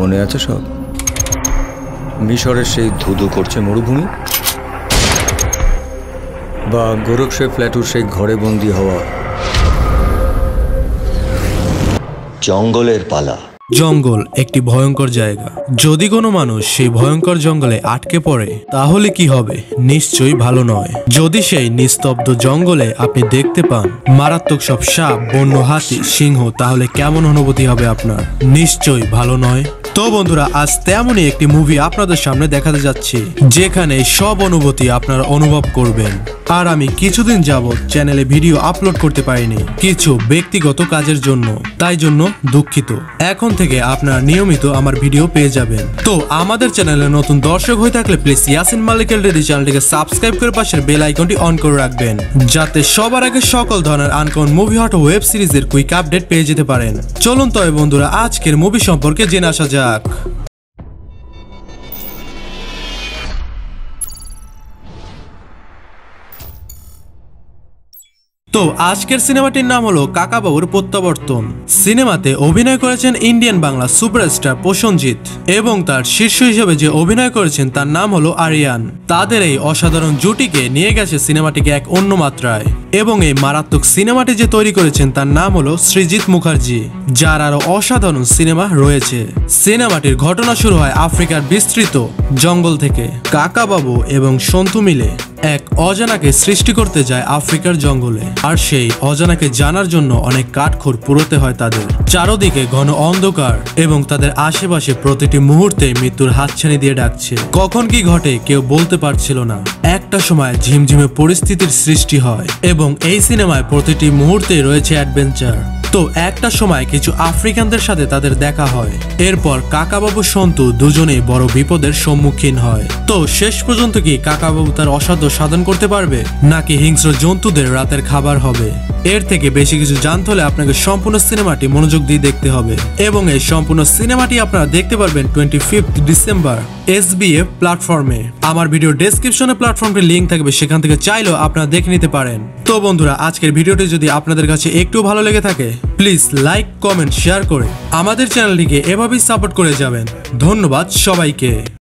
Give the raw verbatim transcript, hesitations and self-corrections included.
মনে আছে সব? মিশরের সেই ধুধু করছে মরুভূমি, বা গোরক্ষে ফ্ল্যাটুর সেই ঘরে বন্দি হওয়া, জঙ্গলের পালা। জঙ্গল একটি ভয়ঙ্কর জায়গা। যদি কোনো মানুষ সেই ভয়ঙ্কর জঙ্গলে আটকে পড়ে তাহলে কি হবে? নিশ্চয়ই ভালো নয়। যদি সেই নিস্তব্ধ জঙ্গলে আপনি দেখতে পান মারাত্মক সব সাপ, বন্য হাতি, সিংহ, তাহলে কেমন অনুভূতি হবে আপনার? নিশ্চয়ই ভালো নয়। তো বন্ধুরা, আজ তেমনই একটি মুভি আপনাদের সামনে দেখাতে যাচ্ছি যেখানে সব অনুভূতি আপনারা অনুভব করবেন। আর আমি কিছুদিন যাবত চ্যানেলে ভিডিও আপলোড করতে পারিনি কিছু ব্যক্তিগত কাজের জন্য, তাই জন্য দুঃখিত। এখন থেকে আপনারা নিয়মিত আমার ভিডিও পেয়ে যাবেন। তো আমাদের চ্যানেলে নতুন দর্শক হয়ে থাকলে প্লিজ ইয়াসিন মালিকের রেডি চ্যানেলটিকে সাবস্ক্রাইব করে পাশের বেল আইকনটি অন করে রাখবেন, যাতে সবার আগে সকল ধরনের আনকমন মুভি হট ওয়েব সিরিজের কুইক আপডেট পেয়ে যেতে পারেন। চলুন তবে বন্ধুরা, আজকের মুভি সম্পর্কে জেনে আসা যাক। তো আজকের সিনেমাটির নাম হলো কাকাবাবুর প্রত্যাবর্তন। সিনেমাতে অভিনয় করেছেন ইন্ডিয়ান বাংলা সুপারস্টার প্রসেনজিৎ এবং তার শীর্ষ হিসেবে যে অভিনয় করেছেন তার নাম হলো আরিয়ান। তাদের এই অসাধারণ জুটিকে নিয়ে গেছে সিনেমাটিকে এক অন্য মাত্রায়, এবং এই মারাত্মক সিনেমাটি যে তৈরি করেছেন তার নাম হলো সৃজিত মুখার্জি, যার আরো অসাধারণ সিনেমা রয়েছে। সিনেমাটির ঘটনা শুরু হয় আফ্রিকার বিস্তৃত জঙ্গল থেকে। কাকাবাবু এবং সন্তু মিলে এক অজানাকে সৃষ্টি করতে যায় আফ্রিকার জঙ্গলে, আর সেই অজানাকে জানার জন্য অনেক কাঠখড় পুরোতে হয় তাদের। চারদিকে ঘন অন্ধকার এবং তাদের আশেপাশে প্রতিটি মুহূর্তে মৃত্যুর হাতছানি দিয়ে ডাকছে। কখন কি ঘটে কেউ বলতে পারছিল না। একটা সময় ঝিমঝিমে পরিস্থিতির সৃষ্টি হয় এবং এই সিনেমায় প্রতিটি মুহূর্তে রয়েছে অ্যাডভেঞ্চার। তো একটা সময় কিছু আফ্রিকানদের সাথে তাদের দেখা হয়। এরপর কাকাবাবু সন্তু দুজনেই বড় বিপদের সম্মুখীন হয়। তো শেষ পর্যন্ত কি কাকাবাবু তার অসাধ্য সাধন করতে পারবে, নাকি হিংস্র জন্তুদের রাতের খাবার হবে? এর থেকে বেশি কিছু জানতে হলে আপনাকে সম্পূর্ণ সিনেমাটি মনোযোগ দিয়ে দেখতে হবে, এবং এই সম্পূর্ণ সিনেমাটি আপনারা দেখতে পারবেন twenty fifth December S B F প্ল্যাটফর্মে। আমার ভিডিও ডেসক্রিপশনে প্ল্যাটফর্মটির লিঙ্ক থাকবে, সেখান থেকে চাইলেও আপনারা দেখে নিতে পারেন। তো বন্ধুরা, আজকের ভিডিওটি যদি আপনাদের কাছে একটু ভালো লেগে থাকে প্লিজ লাইক, কমেন্ট, শেয়ার করে আমাদের চ্যানেলটিকে এভাবেই সাপোর্ট করে যাবেন। ধন্যবাদ সবাইকে।